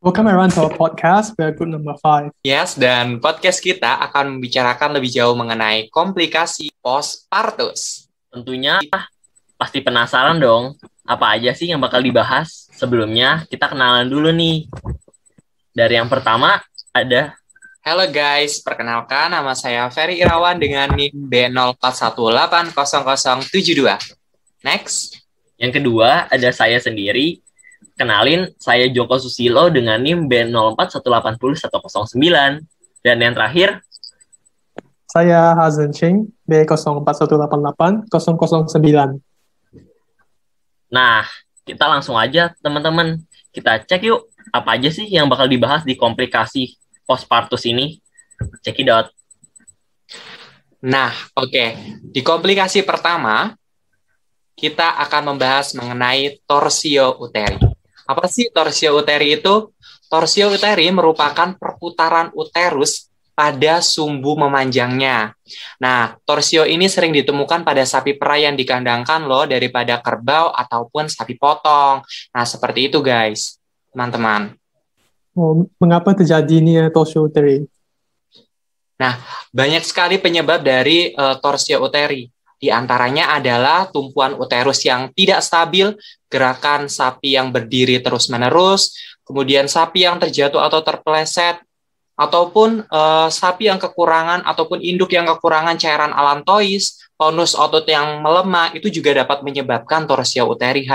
Welcome everyone to our podcast. We are group number 5. Yes, dan podcast kita akan membicarakan lebih jauh mengenai komplikasi postpartus. Tentunya pasti penasaran dong, apa aja sih yang bakal dibahas? Sebelumnya kita kenalan dulu nih. Dari yang pertama ada Halo guys, perkenalkan nama saya Ferry Irawan dengan NIM B04180072. Next. Yang kedua ada saya sendiri. Kenalin, saya Joko Susilo dengan NIM B04180109. Dan yang terakhir, Saya Hazen Ching, B04188009. nah kita langsung aja teman-teman. Kita cek yuk, apa aja sih yang bakal dibahas di komplikasi postpartus ini. Check it out. Nah, oke. Di komplikasi pertama, kita akan membahas mengenai torsio uteri. Apa sih torsio uteri itu? Torsio uteri merupakan perputaran uterus pada sumbu memanjangnya. Nah, torsio ini sering ditemukan pada sapi perah yang dikandangkan loh daripada kerbau ataupun sapi potong. Nah, seperti itu guys, teman-teman. Mengapa terjadi ini torsio uteri? Banyak sekali penyebab dari torsio uteri. Di antaranya adalah tumpuan uterus yang tidak stabil, gerakan sapi yang berdiri terus-menerus, kemudian sapi yang terjatuh atau terpeleset, ataupun sapi yang kekurangan ataupun induk yang kekurangan cairan alantois, tonus otot yang melemah, itu juga dapat menyebabkan torsio uteri.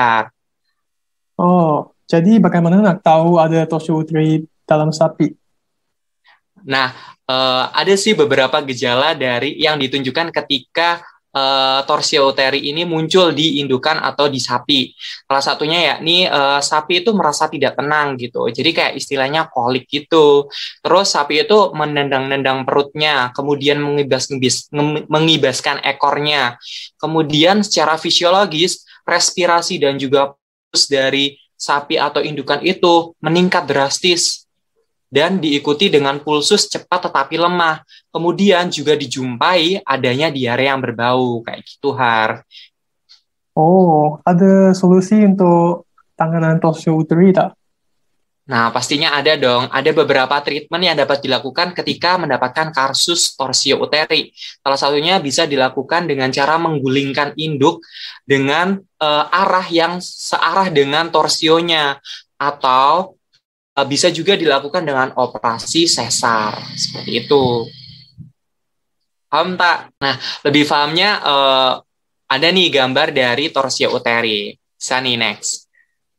Jadi bagaimana nak tahu ada torsio uteri dalam sapi? Nah, ada sih beberapa gejala dari yang ditunjukkan ketika torsio uteri ini muncul di indukan atau di sapi. Salah satunya yakni sapi itu merasa tidak tenang gitu. Jadi kayak istilahnya kolik gitu. Terus sapi itu menendang-nendang perutnya, kemudian mengibaskan ekornya. Kemudian secara fisiologis, respirasi dan juga puls dari sapi atau indukan itu meningkat drastis dan diikuti dengan pulsus cepat tetapi lemah. Kemudian juga dijumpai adanya diare yang berbau, kayak gitu, Har. Ada solusi untuk tanganan torsio uteri tak? Nah, pastinya ada dong. Ada beberapa treatment yang dapat dilakukan ketika mendapatkan kasus torsio uteri. Salah satunya bisa dilakukan dengan cara menggulingkan induk dengan arah yang searah dengan torsionya, atau bisa juga dilakukan dengan operasi sesar, seperti itu. Paham tak? Nah, lebih pahamnya ada nih gambar dari torsio uteri. Bisa nih, next.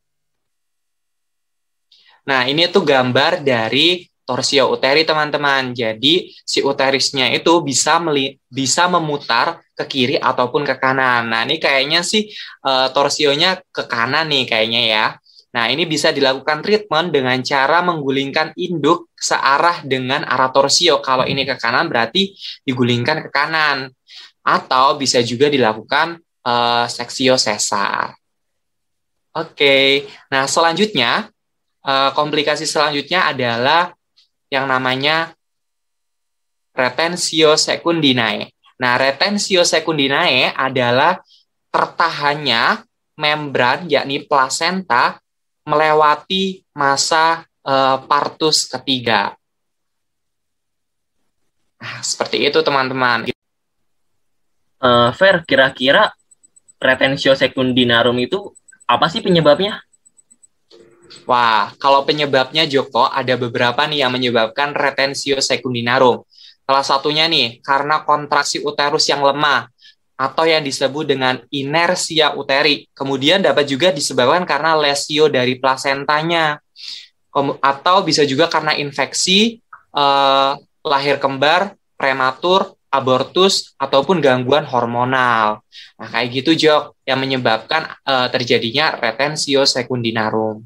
Nah, ini tuh gambar dari torsio uteri, teman-teman. Jadi, si uterisnya itu bisa memutar ke kiri ataupun ke kanan. Nah, ini kayaknya sih torsionya ke kanan nih kayaknya ya. Nah, ini bisa dilakukan treatment dengan cara menggulingkan induk searah dengan arah torsio. Kalau ini ke kanan berarti digulingkan ke kanan. Atau bisa juga dilakukan seksio sesar. Oke. Nah, selanjutnya, komplikasi selanjutnya adalah yang namanya retensio secundinae. Nah, retensio secundinae adalah tertahannya membran, yakni plasenta, melewati masa partus ketiga. Nah, seperti itu, teman-teman. Fer, kira-kira retensio secundinarum itu apa sih penyebabnya? Wah, kalau penyebabnya, Joko, ada beberapa nih yang menyebabkan retensio secundinarum. Salah satunya nih, karena kontraksi uterus yang lemah, atau yang disebut dengan inersia uteri. Kemudian dapat juga disebabkan karena lesio dari plasentanya. Atau bisa juga karena infeksi, lahir kembar, prematur, abortus, ataupun gangguan hormonal. Nah, kayak gitu, Jok, yang menyebabkan terjadinya retensio secundinarum.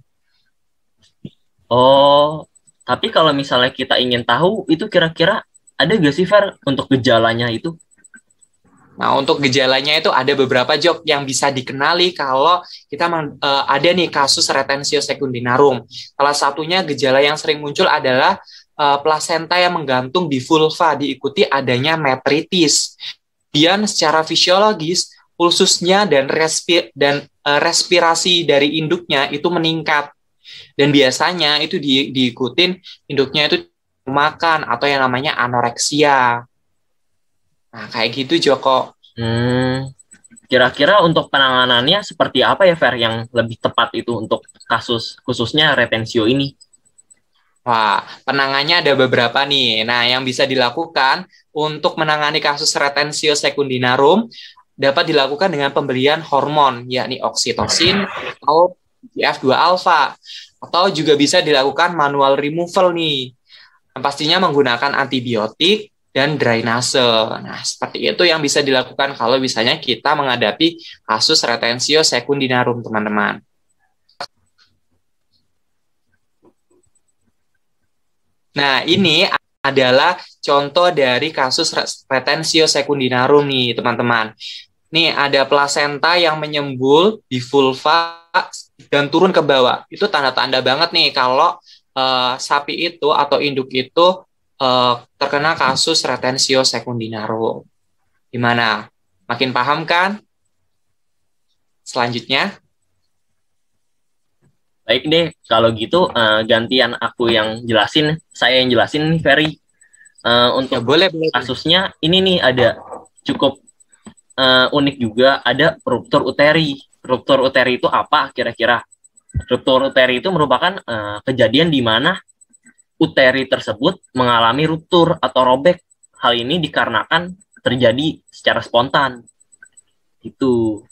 Tapi kalau misalnya kita ingin tahu, itu kira-kira ada gak sih, Fer, untuk gejalanya itu? Nah, untuk gejalanya itu ada beberapa, Jok, yang bisa dikenali kalau kita ada nih kasus retensio secundinarum. Salah satunya gejala yang sering muncul adalah plasenta yang menggantung di vulva, diikuti adanya metritis. Kemudian secara fisiologis, pulsusnya dan respirasi dari induknya itu meningkat. Dan biasanya itu diikutin induknya itu makan atau yang namanya anoreksia. Nah, kayak gitu Joko. Kira-kira untuk penanganannya seperti apa ya, Fer, yang lebih tepat itu untuk kasus khususnya retensio ini? Wah, penanganannya ada beberapa nih. Nah, yang bisa dilakukan untuk menangani kasus retensio secundinarum dapat dilakukan dengan pemberian hormon, yakni oksitosin atau IGF-2 alfa. Atau juga bisa dilakukan manual removal nih. Yang pastinya menggunakan antibiotik dan drainase. Nah, seperti itu yang bisa dilakukan kalau misalnya kita menghadapi kasus retensio secundinarum, teman-teman. Nah, ini adalah contoh dari kasus retensio secundinarum nih, teman-teman. Nih, ada plasenta yang menyembul di vulva dan turun ke bawah. Itu tanda-tanda banget nih kalau sapi itu atau induk itu terkena kasus retensio secundinarum. Gimana? Makin paham kan? Selanjutnya. Baik deh, kalau gitu gantian aku yang jelasin, saya yang jelasin nih, Ferry. Untuk Ya, boleh. kasusnya ini nih ada cukup unik juga, ada ruptur uteri. Ruptur uteri itu apa kira-kira? Ruptur uteri itu merupakan kejadian di mana uteri tersebut mengalami ruptur atau robek. Hal ini dikarenakan terjadi secara spontan. Itu.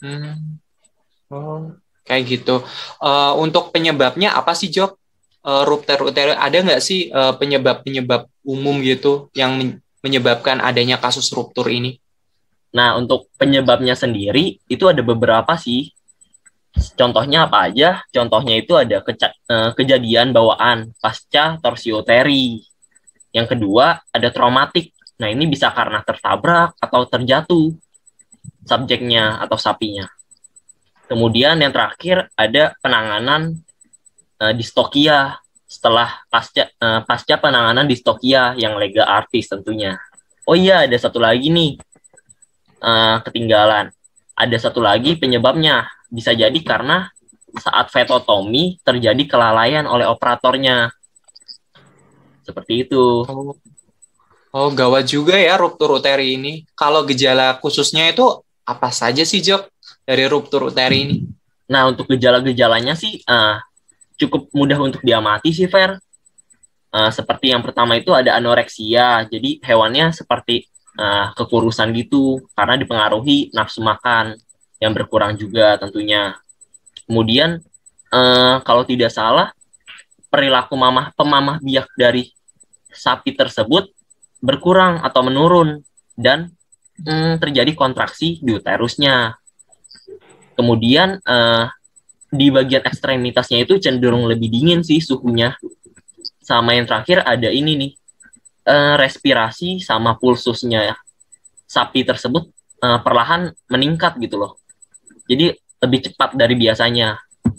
Oh, kayak gitu. Untuk penyebabnya apa sih, Jok? Ruptur uteri, ada nggak sih penyebab-penyebab umum gitu yang menyebabkan adanya kasus ruptur ini? Nah, untuk penyebabnya sendiri itu ada beberapa sih. Contohnya apa aja? Contohnya itu ada kejadian bawaan pasca torsioteri. Yang kedua, ada traumatik. Nah, ini bisa karena tertabrak atau terjatuh subjeknya atau sapinya. Kemudian yang terakhir ada penanganan distokia setelah pasca penanganan distokia yang lega artis tentunya. Oh iya, ada satu lagi nih ketinggalan. Ada satu lagi penyebabnya. Bisa jadi karena saat vetotomi terjadi kelalaian oleh operatornya. Seperti itu. Oh, gawat juga ya ruptur uteri ini. Kalau gejala khususnya itu apa saja sih, Jok, dari ruptur uteri ini? Nah, untuk gejala-gejalanya sih cukup mudah untuk diamati sih, Fer. Seperti yang pertama itu ada anoreksia. Jadi hewannya seperti kekurusan gitu karena dipengaruhi nafsu makan yang berkurang juga tentunya. Kemudian kalau tidak salah perilaku pemamah biak dari sapi tersebut berkurang atau menurun dan terjadi kontraksi di uterusnya. Kemudian di bagian ekstremitasnya itu cenderung lebih dingin sih suhunya. Sama yang terakhir ada ini nih, respirasi sama pulsusnya ya. Sapi tersebut perlahan meningkat gitu loh. Jadi lebih cepat dari biasanya.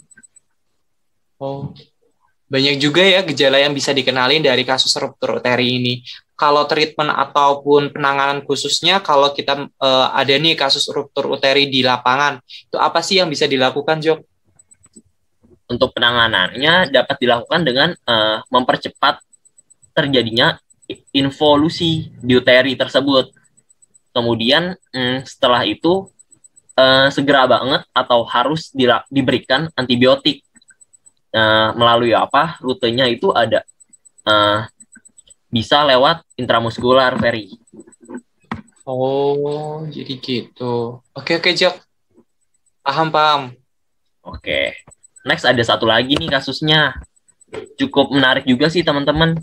Oh, banyak juga ya gejala yang bisa dikenalin dari kasus ruptur uteri ini. Kalau treatment ataupun penanganan khususnya, kalau kita ada nih kasus ruptur uteri di lapangan, itu apa sih yang bisa dilakukan, Jok? Untuk penanganannya dapat dilakukan dengan mempercepat terjadinya involusi di uteri tersebut. Kemudian setelah itu segera banget atau harus diberikan antibiotik. Melalui apa? Rutenya itu ada bisa lewat intramuskular, Ferry. Oh, jadi gitu. Oke, Jok. Paham. Oke. Next ada satu lagi nih kasusnya. Cukup menarik juga sih, teman-teman.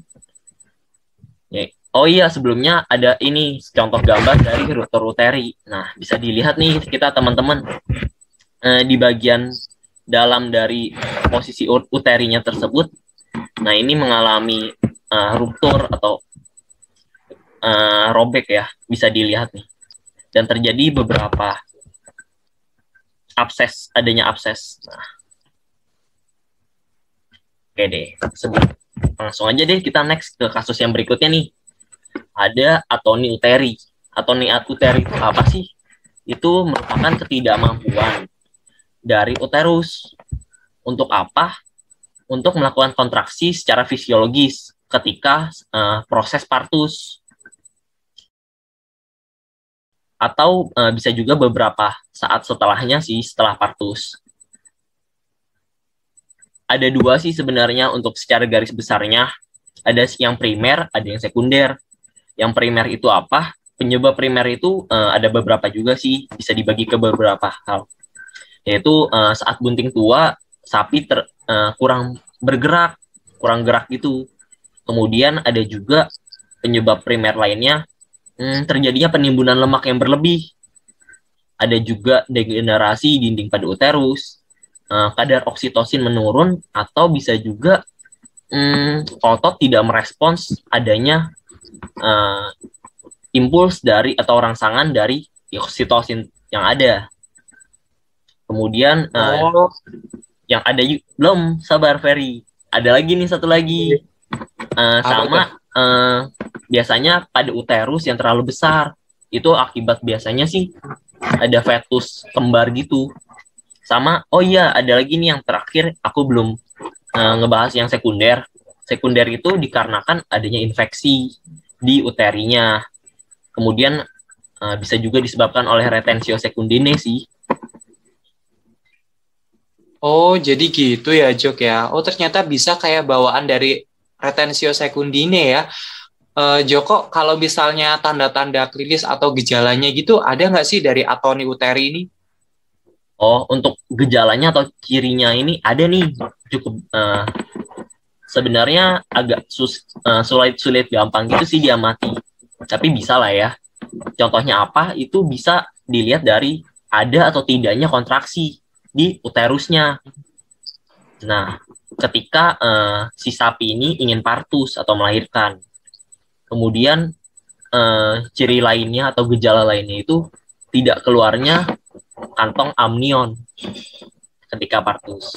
Oh iya, sebelumnya ada ini contoh gambar dari ruptur uteri. Nah, bisa dilihat nih kita teman-teman di bagian dalam dari posisi uterinya tersebut. Nah, ini mengalami ruptur atau robek ya, bisa dilihat nih. Dan terjadi beberapa adanya abses. Nah. Oke deh, langsung aja deh kita next ke kasus yang berikutnya nih. Ada atoni uteri. Atoni uteri itu apa sih? Itu merupakan ketidakmampuan dari uterus. Untuk apa? untuk melakukan kontraksi secara fisiologis ketika proses partus. Atau bisa juga beberapa saat setelahnya sih, setelah partus. Ada dua sih sebenarnya untuk secara garis besarnya. Ada yang primer, ada yang sekunder. Yang primer itu apa? Penyebab primer itu ada beberapa juga sih, bisa dibagi ke beberapa hal. Yaitu saat bunting tua, sapi kurang bergerak, kurang gerak gitu. Kemudian ada juga penyebab primer lainnya, terjadinya penimbunan lemak yang berlebih. Ada juga degenerasi dinding pada uterus, kadar oksitosin menurun, atau bisa juga otot tidak merespons adanya impuls dari atau rangsangan dari oksitosin yang ada. Kemudian yang ada belum, sabar Ferry. Ada lagi nih satu lagi. Sama biasanya pada uterus yang terlalu besar. Itu akibat biasanya sih ada fetus kembar gitu. Sama, oh iya, ada lagi nih yang terakhir, aku belum ngebahas yang sekunder. Sekunder itu dikarenakan adanya infeksi di uterinya. Kemudian bisa juga disebabkan oleh retensio secundine sih. Oh, jadi gitu ya, Jok ya. Oh, ternyata bisa kayak bawaan dari retensio secundine ya. Joko, kalau misalnya tanda-tanda klinis atau gejalanya gitu, ada nggak sih dari atoni uteri ini? Oh, untuk gejalanya atau cirinya ini ada nih. Cukup sebenarnya agak sulit gampang gitu sih diamati. Tapi bisa lah ya. Contohnya apa? Itu bisa dilihat dari ada atau tidaknya kontraksi di uterusnya. Nah, ketika si sapi ini ingin partus atau melahirkan, kemudian ciri lainnya atau gejala lainnya itu tidak keluarnya kantong amnion ketika partus.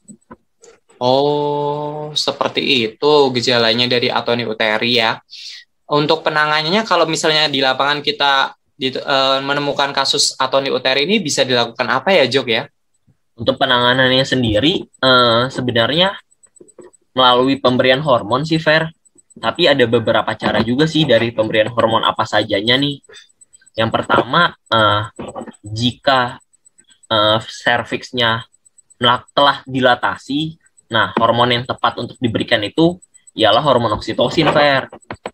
Oh, seperti itu gejalanya dari atoni uteri ya. Untuk penanganannya, kalau misalnya di lapangan kita menemukan kasus atoni uteri ini, bisa dilakukan apa ya, Jok ya? Untuk penanganannya sendiri, sebenarnya melalui pemberian hormon sih, Fer. Tapi ada beberapa cara juga sih dari pemberian hormon apa sajanya nih. Yang pertama, jika serviksnya telah dilatasi, nah hormon yang tepat untuk diberikan itu ialah hormon oksitosin, Fer.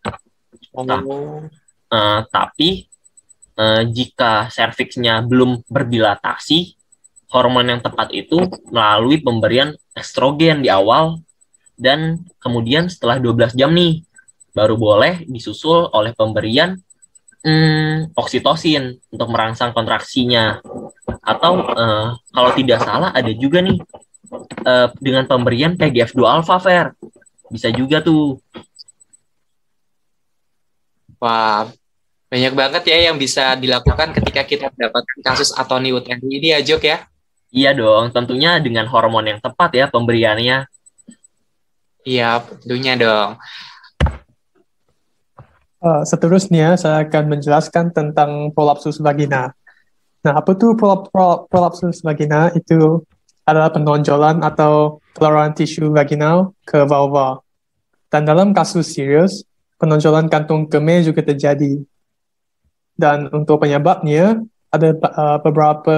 Tapi jika serviksnya belum berdilatasi, hormon yang tepat itu melalui pemberian estrogen di awal, dan kemudian setelah 12 jam nih, baru boleh disusul oleh pemberian oksitosin untuk merangsang kontraksinya. Atau kalau tidak salah ada juga nih dengan pemberian PGF2 alpha, Fer. Bisa juga tuh. Wah, banyak banget ya yang bisa dilakukan ketika kita mendapatkan kasus atoni uteri ini ya, Jok ya? Iya dong, tentunya dengan hormon yang tepat ya pemberiannya. Iya, tentunya dong. Seterusnya, saya akan menjelaskan tentang prolapsus vagina. Nah, apa tuh prolapsus vagina? Itu adalah penonjolan atau keluaran tisu vaginal ke vulva. Dan dalam kasus serius, penonjolan kantung kemih juga terjadi. Dan untuk penyebabnya, ada beberapa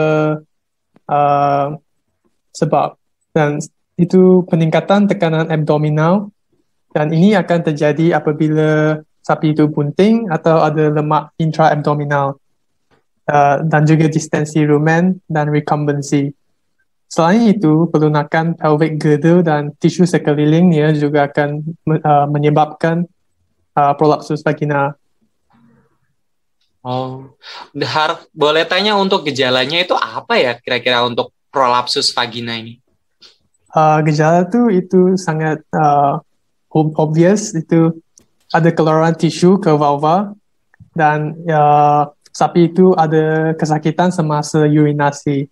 sebab. Dan itu peningkatan tekanan abdominal, dan ini akan terjadi apabila sapi itu bunting atau ada lemak intra-abdominal, dan juga distensi rumen dan recumbency. Selain itu, pelunakan pelvic girdle dan tisu sekelilingnya juga akan menyebabkan prolapsus vagina. Oh, boleh tanya untuk gejalanya itu apa ya kira-kira untuk prolapsus vagina ini? Gejala itu sangat obvious. Itu ada keluaran tisu ke vulva, dan sapi itu ada kesakitan semasa urinasi.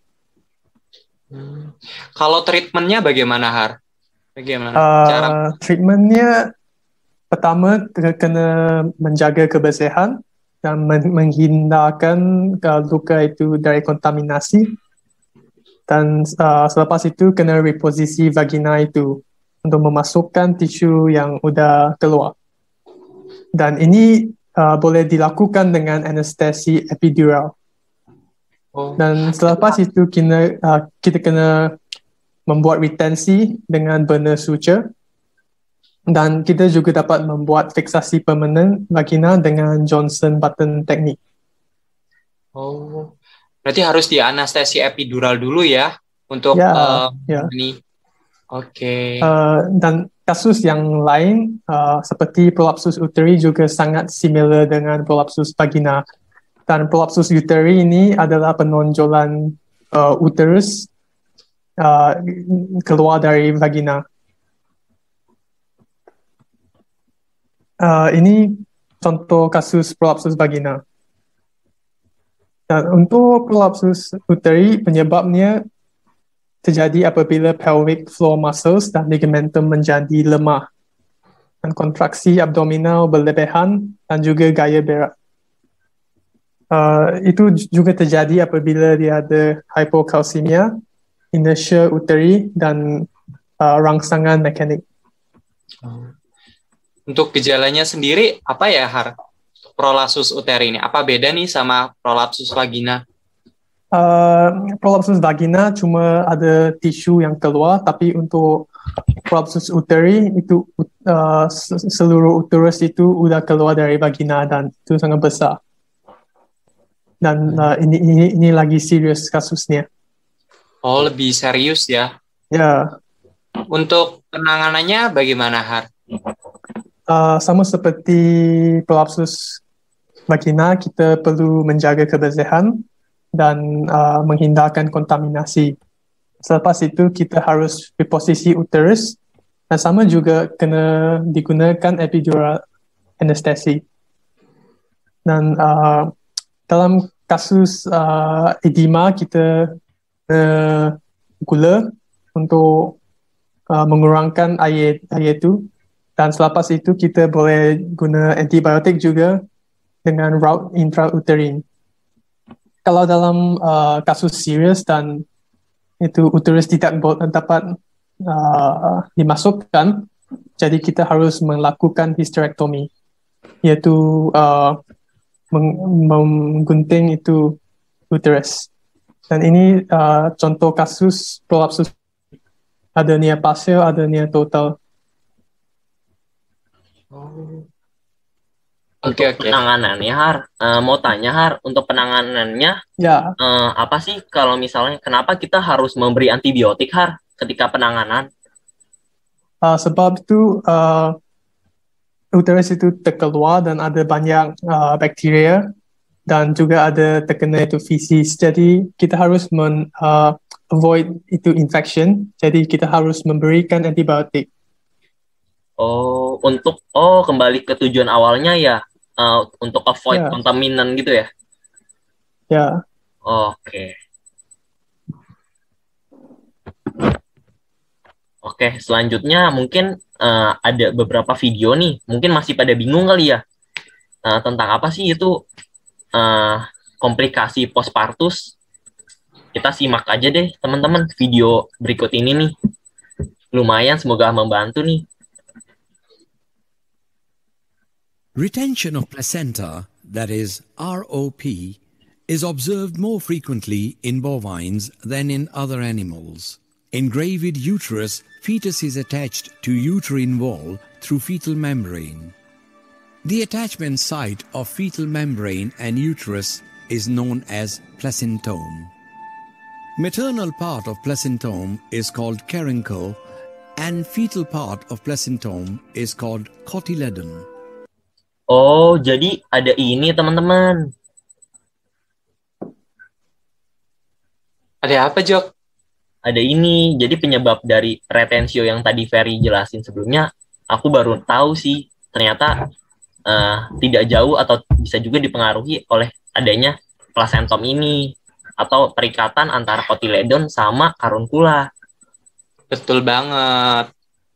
Kalau treatmentnya bagaimana, Har? Bagaimana cara? Treatmentnya pertama kena menjaga kebersihan dan menghindarkan luka itu dari kontaminasi. Dan selepas itu kena reposisi vagina itu. untuk memasukkan tisu yang udah keluar. Dan ini boleh dilakukan dengan anestesi epidural. Dan selepas itu kita kena membuat retensi dengan burner suture. Dan kita juga dapat membuat fiksasi permanen vagina dengan Johnson button teknik. Oh, berarti harus di anestesi epidural dulu ya untuk ini. Oke. Dan kasus yang lain seperti prolapsus uteri juga sangat similar dengan prolapsus vagina. Dan prolapsus uteri ini adalah penonjolan uterus keluar dari vagina. Ini contoh kasus prolapsus vagina. Dan untuk prolapsus uteri, penyebabnya terjadi apabila pelvic floor muscles dan ligamentum menjadi lemah. Dan kontraksi abdominal berlebihan dan juga gaya berat. Itu juga terjadi apabila dia ada hypokalsemia, inertia uteri, dan rangsangan mekanik. Untuk gejalanya sendiri, apa ya, Har? Prolapsus uteri ini, apa beda nih sama prolapsus vagina? Prolapsus vagina cuma ada tisu yang keluar, tapi untuk prolapsus uteri itu seluruh uterus itu udah keluar dari vagina dan itu sangat besar. Dan ini lagi serius kasusnya. Oh, lebih serius ya? Ya. Untuk penanganannya bagaimana, Har? Sama seperti prolapsus vagina, kita perlu menjaga kebersihan dan menghindarkan kontaminasi. Selepas itu kita harus reposisi uterus dan sama juga kena digunakan epidural anestesi. Dan dalam kasus edema kita gula untuk mengurangkan air itu. Dan selepas itu kita boleh guna antibiotik juga dengan route intrauterine. Kalau dalam kasus serius dan itu uterus tidak dapat dimasukkan, jadi kita harus melakukan hysterectomy, yaitu menggunting itu uterus. Dan ini contoh kasus prolapsus, ada nia partial, ada nia total. Untuk penanganannya, Har, mau tanya, Har, untuk penanganannya, apa sih kalau misalnya, kenapa kita harus memberi antibiotik, Har, ketika penanganan? Sebab itu uterus itu terkeluar dan ada banyak bakteria dan juga ada terkena itu feces. Jadi kita harus avoid itu infection. Jadi kita harus memberikan antibiotik. Kembali ke tujuan awalnya ya, untuk avoid kontaminan gitu ya? Ya. Oke. Oke, selanjutnya mungkin ada beberapa video nih, mungkin masih pada bingung kali ya, tentang apa sih itu komplikasi postpartus. Kita simak aja deh teman-teman video berikut ini nih. Lumayan, semoga membantu nih. Retention of placenta, that is ROP, is observed more frequently in bovines than in other animals. In gravid uterus, fetus is attached to uterine wall through fetal membrane. The attachment site of fetal membrane and uterus is known as placentome. Maternal part of placentome is called caruncle, and fetal part of placentome is called cotyledon. Oh, jadi ada ini teman-teman. Ada apa, Jok? Ada ini, jadi penyebab dari retensio yang tadi Ferry jelasin sebelumnya, aku baru tahu sih, ternyata tidak jauh atau bisa juga dipengaruhi oleh adanya placentom ini, atau perikatan antara cotyledon sama karunkula. Betul banget.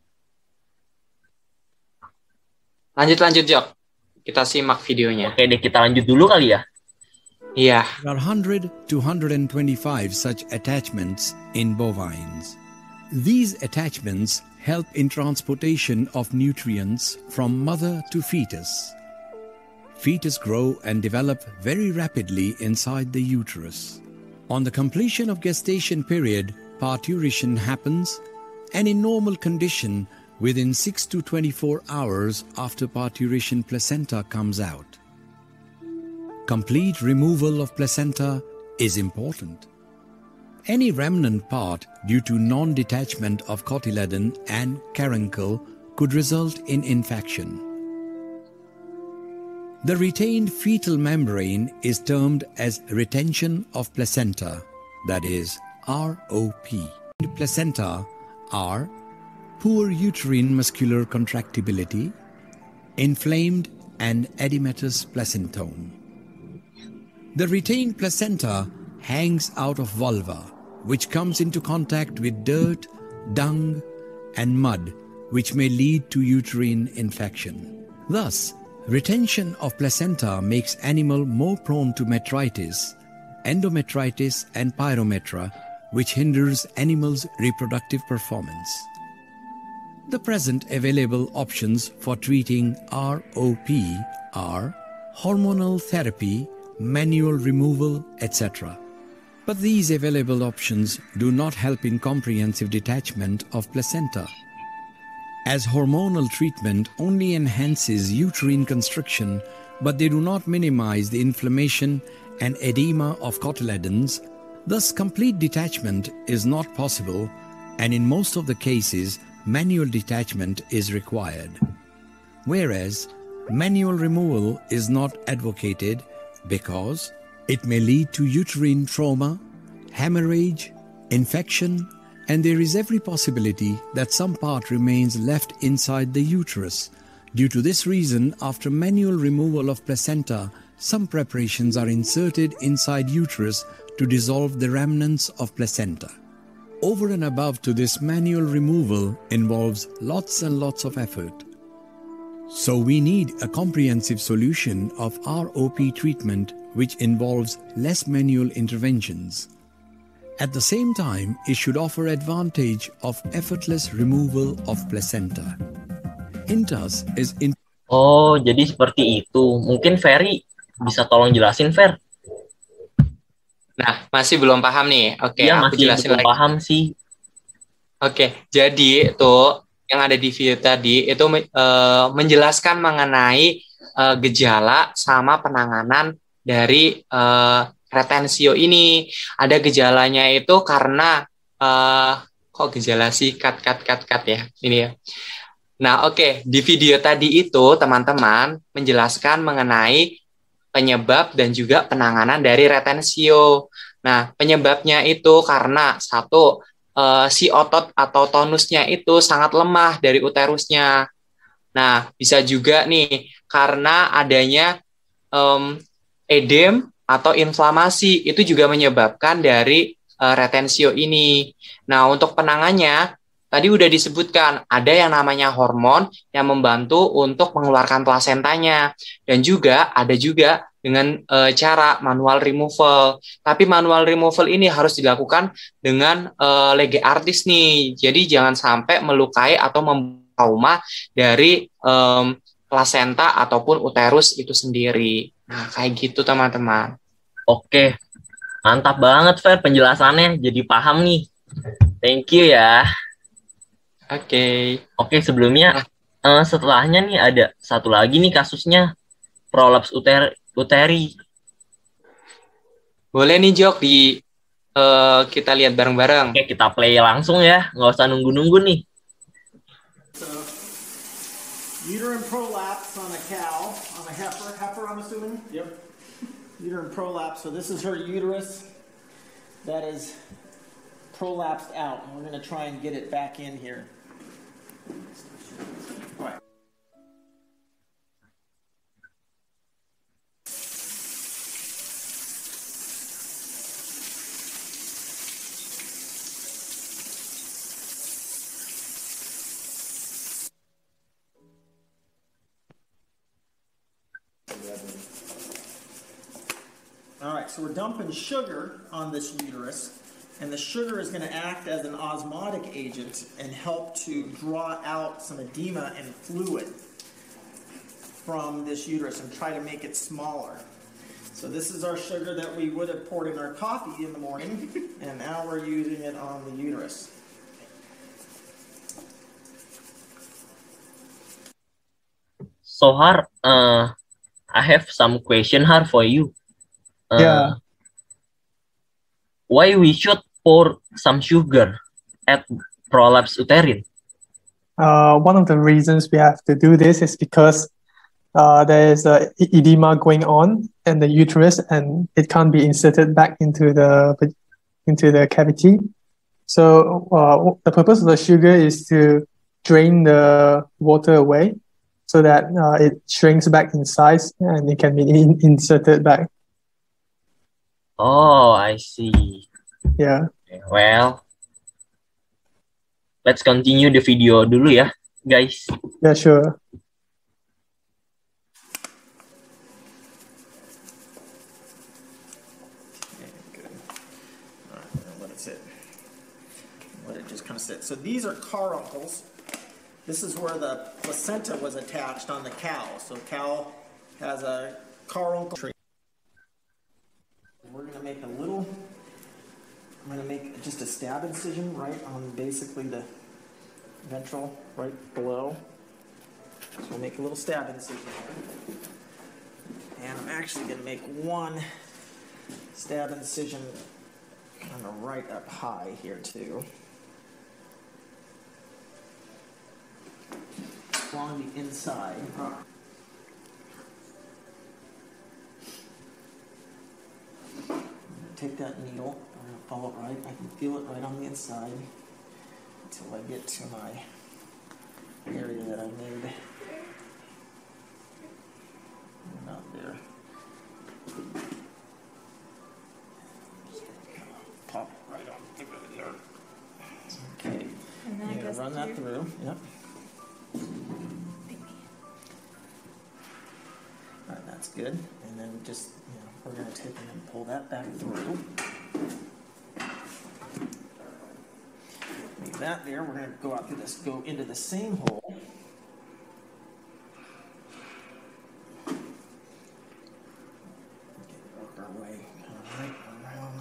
Lanjut, Jok. Kita simak videonya. Oke deh, kita lanjut dulu kali ya. Iya. There are 100 to 125 such attachments in bovines. These attachments help in transportation of nutrients from mother to fetus. Fetus grow and develop very rapidly inside the uterus. On the completion of gestation period, parturition happens, and in normal condition, within 6 to 24 hours after parturition, placenta comes out. Complete removal of placenta is important. Any remnant part due to non-detachment of cotyledon and caruncle could result in infection. The retained fetal membrane is termed as retention of placenta, that is ROP. Placenta are poor uterine muscular contractibility, inflamed and edematous placentome. The retained placenta hangs out of vulva, which comes into contact with dirt, dung, and mud, which may lead to uterine infection. Thus, retention of placenta makes animal more prone to metritis, endometritis, and pyrometra, which hinders animals' reproductive performance. The present available options for treating ROP are hormonal therapy, manual removal, etc. But these available options do not help in comprehensive detachment of placenta, as hormonal treatment only enhances uterine constriction, but they do not minimize the inflammation and edema of cotyledons. Thus, complete detachment is not possible, and in most of the cases, manual detachment is required. Whereas, manual removal is not advocated because it may lead to uterine trauma, hemorrhage, infection, and there is every possibility that some part remains left inside the uterus. Due to this reason, after manual removal of placenta, some preparations are inserted inside uterus to dissolve the remnants of placenta. Over and above to this, manual removal involves lots and lots of effort. So we need a comprehensive solution of ROP treatment which involves less manual interventions. At the same time, it should offer advantage of effortless removal of placenta. INTAS is in. Oh, jadi seperti itu. Mungkin Ferry bisa tolong jelasin, Fer? Nah, masih belum paham nih. Oke, Iya, aku masih jelasin belum lagi. paham sih. Oke, jadi tuh yang ada di video tadi itu menjelaskan mengenai gejala sama penanganan dari retensio ini. Ada gejalanya itu karena kok gejala sih cut ya ini ya. Nah, oke, di video tadi itu teman-teman menjelaskan mengenai penyebab dan juga penanganan dari retensio. Nah, penyebabnya itu karena satu, si otot atau tonusnya itu sangat lemah dari uterusnya. Nah, bisa juga nih karena adanya edem atau inflamasi, itu juga menyebabkan dari retensio ini. Nah, untuk penanganannya, tadi udah disebutkan, ada yang namanya hormon yang membantu untuk mengeluarkan plasentanya. Dan juga ada juga dengan cara manual removal. Tapi manual removal ini harus dilakukan dengan lege artis nih. Jadi jangan sampai melukai atau memtrauma dari plasenta ataupun uterus itu sendiri. Nah, kayak gitu teman-teman. Oke, mantap banget Fer penjelasannya. Jadi paham nih. Thank you ya. Oke, sebelumnya setelahnya nih ada satu lagi nih kasusnya prolaps uteri. Boleh nih Jok kita lihat bareng-bareng. Oke, kita play langsung ya, nggak usah nunggu-nunggu nih. So, uterine prolapse on a cow, on a heifer I'm assuming? Yep. Uterine prolapse, so this is her uterus that is prolapsed out. We're going to try and get it back in here. All right. All right, so we're dumping sugar on this uterus. And the sugar is going to act as an osmotic agent and help to draw out some edema and fluid from this uterus and try to make it smaller. So this is our sugar that we would have poured in our coffee in the morning, and now we're using it on the uterus. So Har, I have some question Har for you. Yeah. Why we should pour some sugar at prolapse uterine? One of the reasons we have to do this is because there is a edema going on in the uterus, and it can't be inserted back into the cavity. So the purpose of the sugar is to drain the water away, so that it shrinks back in size and it can be inserted back. Oh, I see. Yeah. Well, let's continue the video dulu ya, guys. Yeah, sure. Let it just kind of sit. So these are caruncles. This is where the placenta was attached on the cow. So cow has a caruncle tree. We're going to make a little, I'm going to make just a stab incision right on basically the ventral, right below. So we'll make a little stab incision here. And I'm actually going to make one stab incision kind of right up high here too. Along the inside. Take that needle, I'm going to follow it right. I can feel it right on the inside until I get to my area that I made. About there. Just kind of pop it right on through there. Okay. And then I'm it going goes to run that through. Yep. All right, that's good. And then just, we're going to take and pull that back through. Leave that there. We're going to go out through this, go into the same hole. Work our way right around.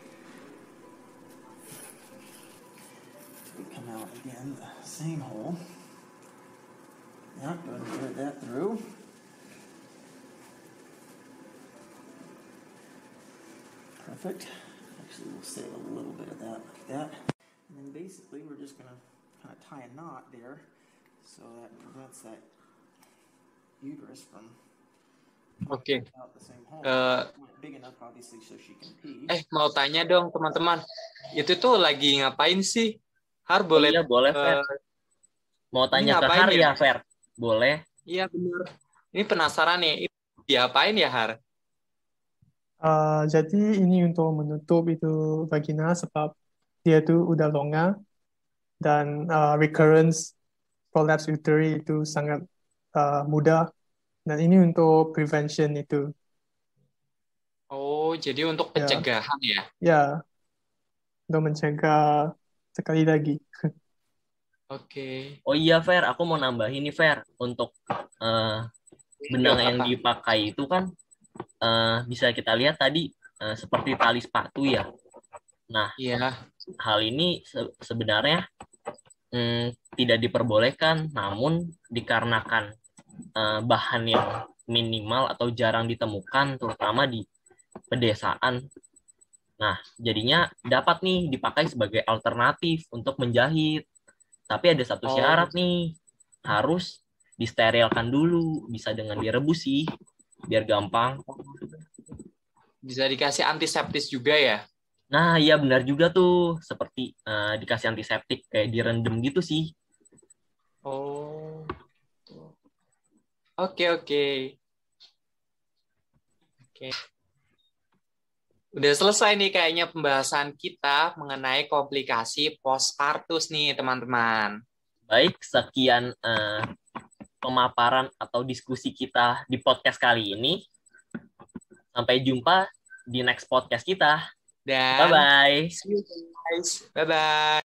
We come out again, the same hole. Yeah, go ahead and thread that through. Perfect. Actually, we'll save a little bit of that like that. And then basically, we're just going to kind of tie a knot there so that prevents that uterus from Oke. out the same hole. Big enough, obviously, so she can pee. Mau tanya dong teman-teman, itu tuh lagi ngapain sih? Har, boleh? Iya, boleh, Fer. Mau tanya ke Har ya, Fer? Boleh. Iya, benar. Ini penasaran nih, diapain ya, Har? Jadi ini untuk menutup itu vagina sebab dia tu udah longgar dan recurrence prolapse uteri itu sangat mudah, dan ini untuk prevention itu. Oh, jadi untuk pencegahan ya? Ya, untuk mencegah sekali lagi. Oke. Oh iya, Fer, aku mau nambahin nih, Fer, untuk benang yang dipakai itu kan bisa kita lihat tadi seperti tali sepatu ya. Nah, hal ini sebenarnya tidak diperbolehkan, namun dikarenakan bahan yang minimal atau jarang ditemukan, terutama di pedesaan. Nah, jadinya dapat nih dipakai sebagai alternatif untuk menjahit. Tapi ada satu syarat nih, harus disterilkan dulu, bisa dengan direbus sih, biar gampang. Bisa dikasih antiseptis juga ya? Nah, iya benar juga tuh, seperti dikasih antiseptik kayak direndam gitu sih. Oh, oke. Udah selesai nih kayaknya pembahasan kita mengenai komplikasi postpartus nih teman-teman. Baik, sekian pemaparan atau diskusi kita di podcast kali ini. Sampai jumpa di next podcast kita. Dan Bye-bye. see you guys. Bye-bye.